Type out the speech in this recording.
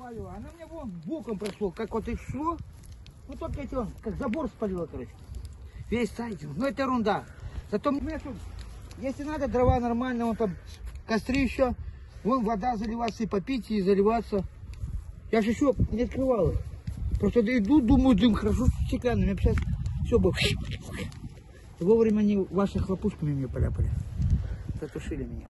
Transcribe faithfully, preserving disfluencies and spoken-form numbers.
спалила. Она мне вон боком прошло, как вот и шло. Ну только эти он, как забор спалила, короче. Весь сайдинг. Ну это ерунда. Зато мне тут, если надо, дрова нормально, вон там кострище. Вон вода заливаться и попить, и заливаться. Я же еще не открывал. Просто иду, думаю, дым хорошо стеклянный. У меня сейчас все было. Вовремя они ваши хлопушками мне поляпали. Затушили меня.